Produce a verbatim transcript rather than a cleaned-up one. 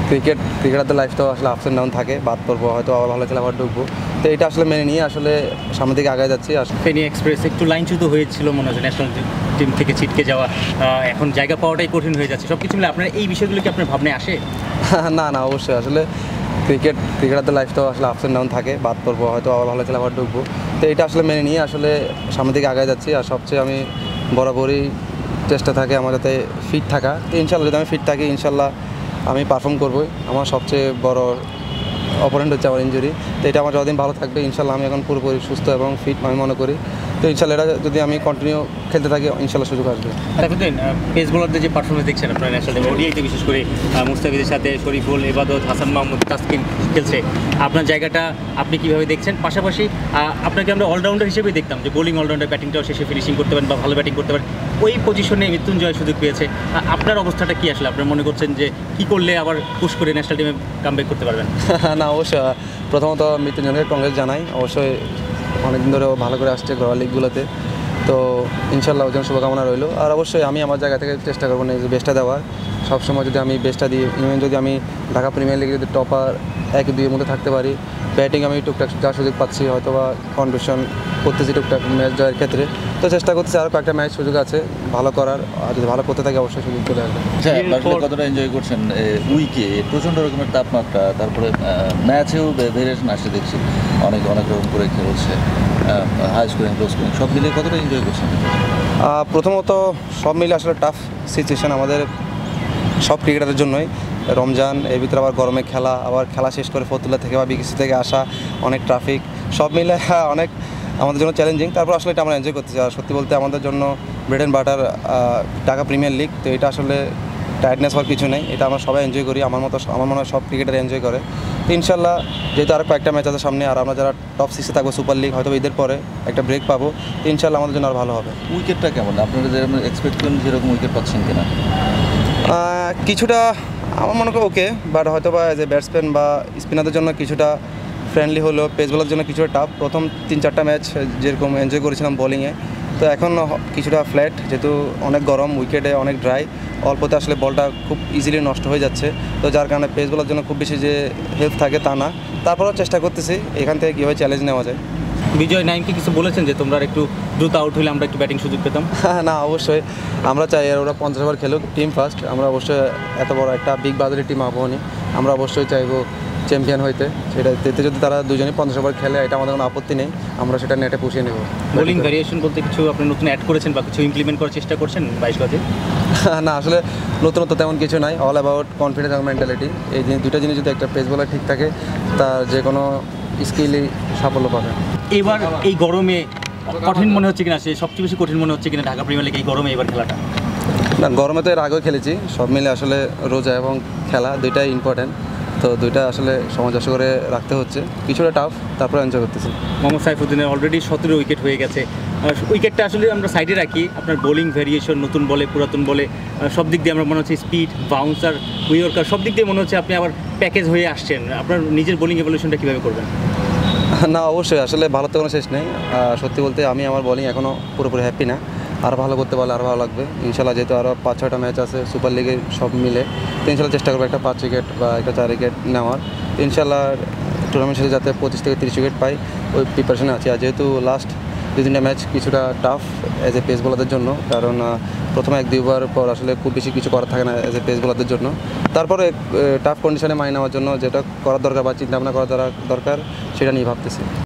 Cricket ক্রিকেটারদের life তো আসলে আপস অ্যান্ড ডাউন থাকে, বাদ পড়বো, হয়তো আবার ভালো খেলে আবার ঢুকবো। তো এটা আসলে মেনে নিয়ে আসলে সামনের দিকে আগায় যাচ্ছি। আর ফেনী এক্সপ্রেস একটু লাইনচ্যুত হয়েছিল মনে হচ্ছে, ন্যাশনাল টিম থেকে ছিটকে যাওয়া, এখন জায়গা পাওয়াটাই কঠিন হয়ে যাচ্ছে। সব কিছু মিলে আপনার এই বিষয়গুলো কি আপনার ভাবনায় আসে? না না অবশ্যই, আসলে ক্রিকেট ক্রিকেটারদের লাইফ তো আসলে আপস অ্যান্ড ডাউন থাকে, বাদ পড়বো, হয়তো আবার ভালো খেলে আবার ঢুকবো। তো এটা আসলে মেনে নিয়ে আসলে সামনের দিকে আগায় যাচ্ছি। আর সবচেয়ে আমি বরাবরই চেষ্টা থাকে আমার যাতে ফিট থাকা। তো ইনশাল্লাহ যদি আমি ফিট থাকি ইনশাল্লাহ আমি পারফর্ম করবোই। আমার সবচেয়ে বড় অপোনেন্ট হচ্ছে আমার ইনজুরি। তো এটা আমার যতদিন ভালো থাকবে ইনশাল্লাহ আমি এখন পুরোপুরি সুস্থ এবং ফিট আমি মনে করি। তো ইনশাল্লাহ এটা যদি আমি কন্টিনিউ খেলতে থাকি ইনশাল্লাহ সুযোগ আসবে। দেখুন পেস বোলারদের যে পারফরমেন্স দেখছেন আপনার ন্যাশনাল টিমে, ওডিআইতে বিশেষ করে মুস্তাফিজের সাথে শরীফুল, এবাদত, হাসান মাহমুদ, তাসকিন খেলছে, আপনার জায়গাটা আপনি কীভাবে দেখছেন? পাশাপাশি আপনাকে আমরা অলরাউন্ডার হিসেবেই দেখতাম, যে বোলিং অলরাউন্ডার, ব্যাটিংটাও শেষে ফিনিশিং করতে পারেন বা ভালো ব্যাটিং করতে পারেন, ওই পজিশনে মৃত্যুঞ্জয় সুযোগ পেয়েছে। আপনার অবস্থাটা কী আসলে? আপনার মনে করছেন যে কী করলে আবার পুশ করে ন্যাশনাল টিমে কামব্যাক করতে পারবেন? না অবশ্যই, প্রথমত মৃত্যুঞ্জয়কে কংগ্রেস জানাই, অবশ্যই অনেকদিন ধরেও ভালো করে আসছে ঘরোয়া লিগগুলোতে। তো ইনশাল্লাহ ওর জন্য শুভকামনা রইলো। আর অবশ্যই আমি আমার জায়গা থেকে চেষ্টা করবো না যে বেস্টটা দেওয়ার। সবসময় যদি আমি বেস্টটা দিই, ইভেন যদি আমি ঢাকা প্রিমিয়ার লিগে যদি টপার এক দুইয়ের মধ্যে থাকতে পারি, ব্যাটিং আমি টুকটাক যা সুযোগ পাচ্ছি, হয়তো বা কন্ট্রিবিউশন করতেছি টুকটাক ম্যাচ জয়ের ক্ষেত্রে, তো চেষ্টা করতেছি আরও কয়েকটা ম্যাচ সুযোগ আছে ভালো করার। আর যদি ভালো করতে থাকে অবশ্যই সুযোগ চলে আসবে। কতটা এনজয় করছেন উইকে? প্রচণ্ড রকমের তাপমাত্রা, তারপরে ম্যাচেও ভেরিয়েশন আসে দেখছি, অনেক অনেক রকম করে খেলছে, হাই স্কোরিং, লো স্কোরিং, সব মিলিয়ে কতটা এনজয় করছেন? প্রথমত সব মিলে আসলে টাফ সিচুয়েশান আমাদের সব ক্রিকেটারের জন্যই। রমজান, এর ভিতরে আবার গরমে খেলা, আবার খেলা শেষ করে ফতুল্লা থেকে বা বিকেসি থেকে আসা, অনেক ট্রাফিক, সব মিলে অনেক আমাদের জন্য চ্যালেঞ্জিং। তারপর আসলে এটা আমরা এনজয় করতেছি। আর সত্যি বলতে আমাদের জন্য bread and butter Dhaka premier league, তো এটা আসলে টায়ার্ডনেস হওয়ার কিছু নেই, এটা আমরা সবাই এনজয় করি। আমার মতো আমার মনে হয় সব ক্রিকেটার এনজয় করে। তো ইনশাল্লাহ যেহেতু আরও কয়েকটা ম্যাচ আছে সামনে, আর আমরা যারা টপ সিক্সে থাকবো সুপার লিগ, হয়তো ঈদের পরে একটা ব্রেক পাবো, তো ইনশাল্লাহ আমাদের জন্য আর ভালো হবে। উইকেটটা কেমন? আপনারা যেরকম এক্সপেক্ট করেন সেরকম উইকেট পাচ্ছেন কিনা? কিছুটা আমার মনে করি ওকে, বাট হয়তো বা এজ এ ব্যাটসম্যান বা স্পিনারদের জন্য কিছুটা ফ্রেন্ডলি হলো, পেস বলার জন্য কিছুটা টাফ। প্রথম তিন চারটা ম্যাচ যেরকম এনজয় করেছিলাম বোলিংয়ে, তো এখন কিছুটা ফ্ল্যাট, যেহেতু অনেক গরম, উইকেটে অনেক ড্রাই, অল্পতে আসলে বলটা খুব ইজিলি নষ্ট হয়ে যাচ্ছে। তো যার কারণে পেস বলার জন্য খুব বেশি যে হেল্প থাকে তা না, তারপরেও চেষ্টা করতেছি এখান থেকে কীভাবে চ্যালেঞ্জ নেওয়া যায়। বিজয় নাইমকে কিছু বলেছেন যে তোমরা একটু দ্রুত আউট হলে আমরা একটু ব্যাটিং সুযোগ পেতাম? না অবশ্যই, আমরা চাই আর ওরা পঞ্চাশ ওভার খেলুক, টিম ফার্স্ট। আমরা অবশ্যই এত বড় একটা বিগ বাজারের টিম আবহাওয়া, আমরা অবশ্যই চাইবো চ্যাম্পিয়ন হইতে। সেটা এতে যদি তারা দুজনেই পঞ্চাশ ওভার খেলে, এটা আমাদের কোনো আপত্তি নেই, আমরা সেটা নেটে পুষিয়ে নেব। বোলিং ভ্যারিয়েশন বলতে কিছু আপনি নতুন অ্যাড করেছেন বা কিছু ইমপ্লিমেন্ট করার চেষ্টা করছেন বাইশ গজে? না আসলে নতুনত্ব তেমন কিছু নাই, অল অ্যাবাউট কনফিডেন্স এবং মেন্টালিটি। এই দুইটা জিনিস যদি একটা পেস বলার ঠিক থাকে, তার যে কোনো স্কিলই সাফল্য পাবে। এবার এই গরমে কঠিন মনে হচ্ছে কিনা, সে সবচেয়ে বেশি কঠিন মনে হচ্ছে কিনা ঢাকা প্রিমিয়ার লিগ এই গরমে এবার খেলাটা? না গরমে তো এর আগেও খেলেছি, সব মিলে আসলে রোজা এবং খেলা দুইটাই ইম্পর্ট্যান্ট, তো দুইটা আসলে সামঞ্জস্য করে রাখতে হচ্ছে। কিছুটা টাফ, তারপরে এনজয় করতেছি। মোহাম্মদ সাইফুদ্দিনের অলরেডি সতেরো উইকেট হয়ে গেছে। উইকেটটা আসলে আমরা সাইডে রাখি, আপনার বোলিং ভ্যারিয়েশন, নতুন বলে পুরাতন বলে, সব দিক দিয়ে আমরা মনে হচ্ছে স্পিড, বাউন্সার, উইয়র্কার, সব দিক দিয়ে মনে হচ্ছে আপনি আবার প্যাকেজ হয়ে আসছেন। আপনার নিজের বোলিং এভলিউশনটা কীভাবে করবেন? না অবশ্যই, আসলে ভালো তো কোনো শেষ নেই। সত্যি বলতে আমি আমার বোলিং এখনও পুরোপুরি হ্যাপি না, আরও ভালো করতে পারলে আরও ভালো লাগবে ইনশাল্লাহ। যেহেতু আরও পাঁচ ছয়টা ম্যাচ আছে সুপার লিগে সব মিলে, তো ইনশাল্লাহ চেষ্টা করবো একটা পাঁচ উইকেট বা একটা চার উইকেট নেওয়ার। ইনশাল্লাহ টুর্নামেন্ট শেষে যাতে পঁচিশ থেকে তিরিশ উইকেট পাই, ওই প্রিপারেশনে আছি। আর যেহেতু লাস্ট দু তিনটা ম্যাচ কিছুটা টাফ অ্যাজ এ পেস বোলারদের জন্য, কারণ প্রথমে এক দুইবার পর আসলে খুব বেশি কিছু করার থাকে না অ্যাজ এ পেস বোলারদের জন্য। তারপরে টাফ কন্ডিশনে মানিয়ে নেওয়ার জন্য যেটা করার দরকার বা চিন্তাভাবনা করা দরকার, সেটা নিয়ে ভাবতেছি।